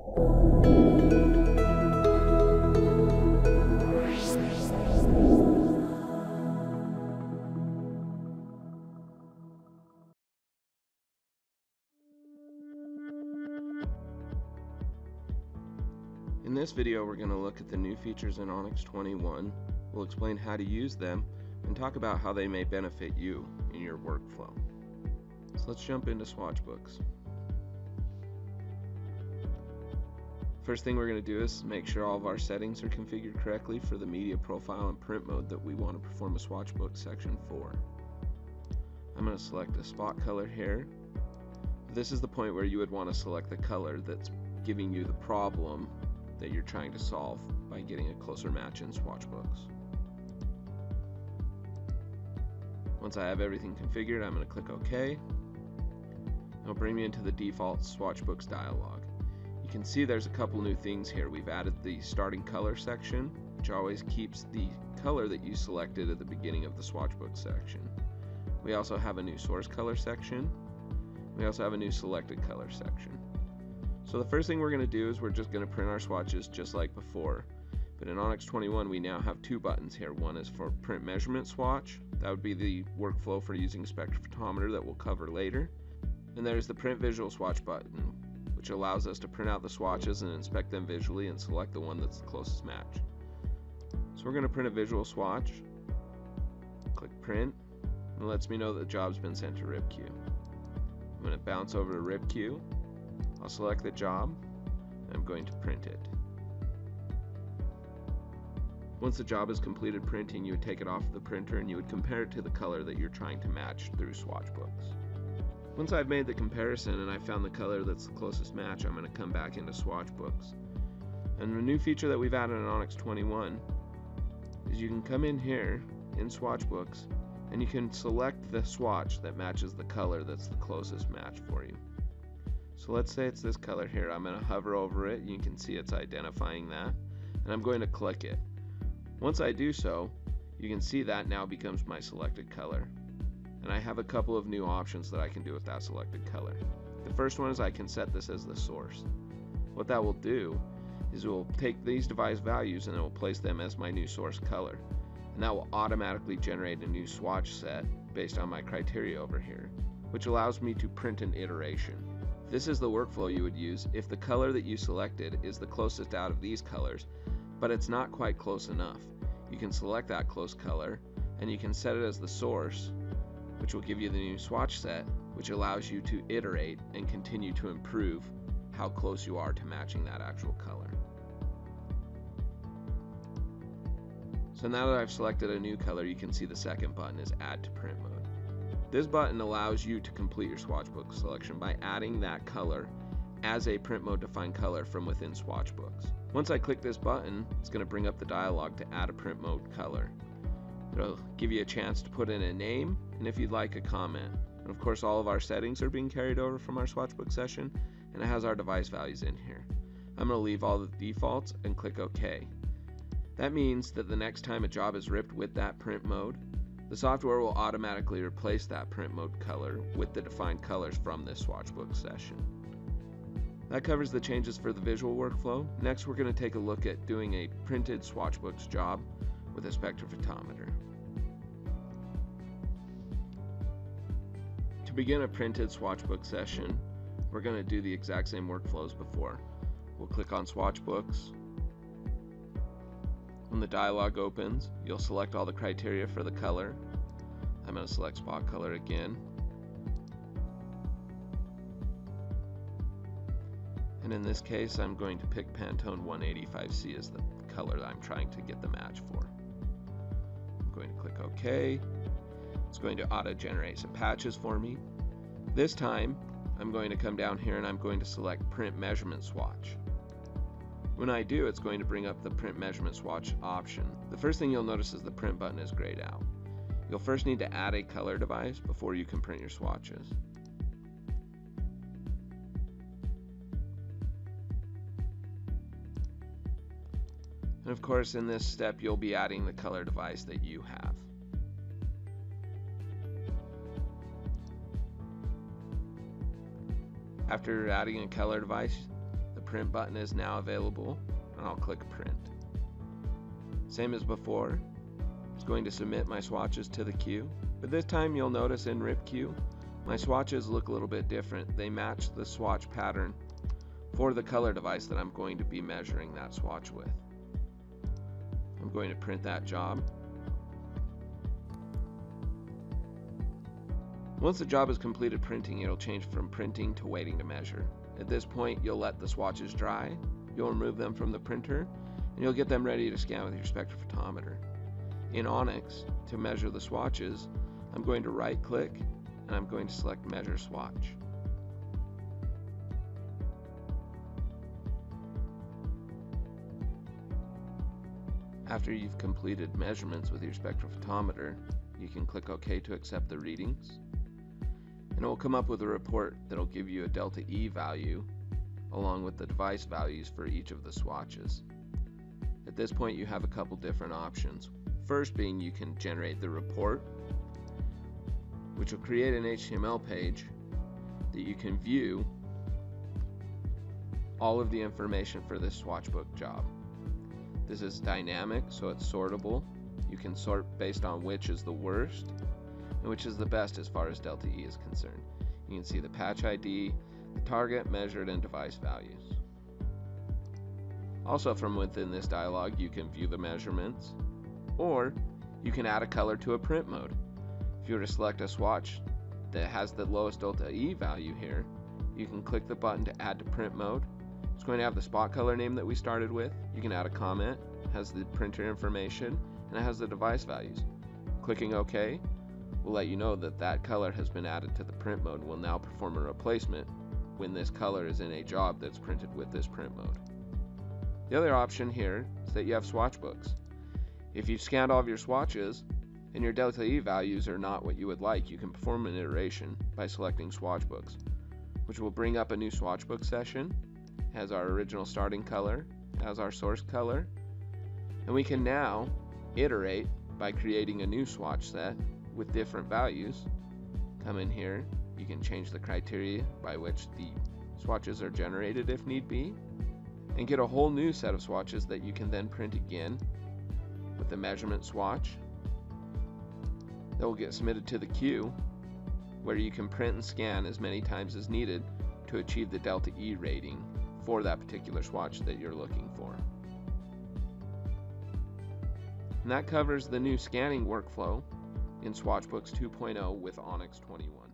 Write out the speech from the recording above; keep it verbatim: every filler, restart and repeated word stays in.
In this video, we're going to look at the new features in ONYX twenty-one. We'll explain how to use them and talk about how they may benefit you in your workflow. So let's jump into Swatch Books. First thing we're going to do is make sure all of our settings are configured correctly for the media profile and print mode that we want to perform a Swatch Books section for. I'm going to select a spot color here. This is the point where you would want to select the color that's giving you the problem that you're trying to solve by getting a closer match in Swatch Books. Once I have everything configured, I'm going to click OK. It'll bring me into the default Swatch Books dialog. You can see there's a couple new things here. We've added the starting color section, which always keeps the color that you selected at the beginning of the Swatch Books section. We also have a new source color section. We also have a new selected color section. So the first thing we're going to do is we're just going to print our swatches just like before. But in ONYX twenty-one we now have two buttons here. One is for print measurement swatch. That would be the workflow for using a spectrophotometer that we'll cover later. And there's the print visual swatch button, which allows us to print out the swatches and inspect them visually and select the one that's the closest match. So we're going to print a visual swatch. Click print, and it lets me know that the job's been sent to RipQ. I'm going to bounce over to RipQ. I'll select the job, and I'm going to print it. Once the job is completed printing, you would take it off the printer and you would compare it to the color that you're trying to match through Swatch Books. Once I've made the comparison and I found the color that's the closest match, I'm going to come back into Swatch Books. And a new feature that we've added in ONYX twenty-one is you can come in here in Swatch Books and you can select the swatch that matches the color that's the closest match for you. So let's say it's this color here. I'm going to hover over it. You can see it's identifying that. And I'm going to click it. Once I do so, you can see that now becomes my selected color. And I have a couple of new options that I can do with that selected color. The first one is I can set this as the source. What that will do is it will take these device values and it will place them as my new source color. And that will automatically generate a new swatch set based on my criteria over here, which allows me to print an iteration. This is the workflow you would use if the color that you selected is the closest out of these colors, but it's not quite close enough. You can select that close color and you can set it as the source, which will give you the new swatch set, which allows you to iterate and continue to improve how close you are to matching that actual color. So now that I've selected a new color, you can see the second button is Add to Print Mode. This button allows you to complete your Swatch Books selection by adding that color as a print mode defined color from within Swatch Books. Once I click this button, it's going to bring up the dialog to add a print mode color. It'll give you a chance to put in a name and if you'd like a comment. And of course all of our settings are being carried over from our Swatch Book session and it has our device values in here. I'm going to leave all the defaults and click OK. That means that the next time a job is ripped with that print mode, the software will automatically replace that print mode color with the defined colors from this Swatch Books session. That covers the changes for the visual workflow. Next we're going to take a look at doing a printed Swatch Books job with a spectrophotometer. To begin a printed Swatch Book session, we're going to do the exact same workflow as before. We'll click on Swatch Books. When the dialog opens, you'll select all the criteria for the color. I'm going to select spot color again. And in this case, I'm going to pick Pantone one eighty-five C as the color that I'm trying to get the match for. I'm going to click OK. It's going to auto-generate some patches for me. This time, I'm going to come down here and I'm going to select Print Measurement Swatch. When I do, it's going to bring up the Print Measurement Swatch option. The first thing you'll notice is the print button is grayed out. You'll first need to add a color device before you can print your swatches. And of course, in this step, you'll be adding the color device that you have. After adding a color device, the print button is now available, and I'll click print. Same as before, it's going to submit my swatches to the queue, but this time you'll notice in R I P Queue, my swatches look a little bit different. They match the swatch pattern for the color device that I'm going to be measuring that swatch with. I'm going to print that job. Once the job is completed printing, it'll change from printing to waiting to measure. At this point, you'll let the swatches dry, you'll remove them from the printer, and you'll get them ready to scan with your spectrophotometer. In ONYX, to measure the swatches, I'm going to right click and I'm going to select Measure Swatch. After you've completed measurements with your spectrophotometer, you can click OK to accept the readings, and it will come up with a report that will give you a delta E value along with the device values for each of the swatches. At this point, you have a couple different options. First being you can generate the report, which will create an H T M L page that you can view all of the information for this swatch book job. This is dynamic, so it's sortable. You can sort based on which is the worst and which is the best as far as delta E is concerned. You can see the patch I D, the target, measured, and device values. Also, from within this dialog, you can view the measurements, or you can add a color to a print mode. If you were to select a swatch that has the lowest delta E value here, you can click the button to add to print mode. It's going to have the spot color name that we started with. You can add a comment, it has the printer information, and it has the device values. Clicking OK will let you know that that color has been added to the print mode and will now perform a replacement when this color is in a job that's printed with this print mode. The other option here is that you have Swatch Books. If you've scanned all of your swatches and your delta E values are not what you would like, you can perform an iteration by selecting Swatch Books, which will bring up a new Swatch Book session, has our original starting color, has our source color, and we can now iterate by creating a new swatch set with different values. Come in here, you can change the criteria by which the swatches are generated if need be, and get a whole new set of swatches that you can then print again with the measurement swatch that will get submitted to the queue, where you can print and scan as many times as needed to achieve the delta E rating for that particular swatch that you're looking for. And that covers the new scanning workflow in SwatchBooks two point oh with ONYX twenty-one.